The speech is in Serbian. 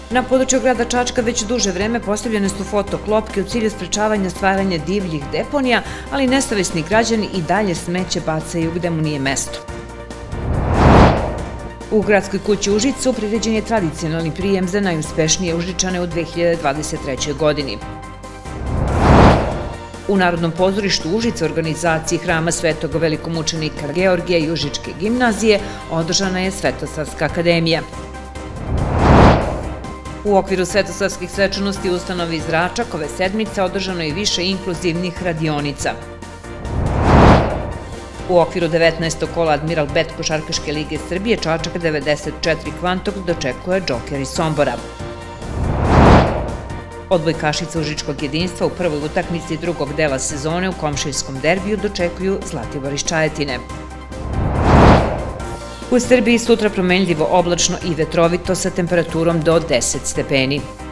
Na području grada Čačka već duže vreme postavljene su fotoklopke u cilju sprečavanja stvaranja divljih deponija, ali nesavesni građani i dalje smeće bacaju gde mu nije mesto. U gradskoj kući Užicu priređen je tradicionalni prijem za najuspešnije Užičane u 2023. godini. U Narodnom pozorištu Užice u organizaciji Hrama Svetog velikomučenika Georgija i Užičke gimnazije održana je Svetosavska akademija. U okviru svetosavskih svečanosti u ustanovi iz Račak ove sedmice održano je više inkluzivnih radionica. U okviru 19. kola Admiral Bet košarkaške lige Srbije Čačak 94 Kvantog dočekuje Džoker iz Sombora. Odbojkašice Užičkog jedinstva u prvoj utakmici drugog dela sezone u komšijskom derbiju dočekuju Zlatibor iz Čajetine. U Srbiji sutra promenljivo oblačno i vetrovito sa temperaturom do 10 stepeni.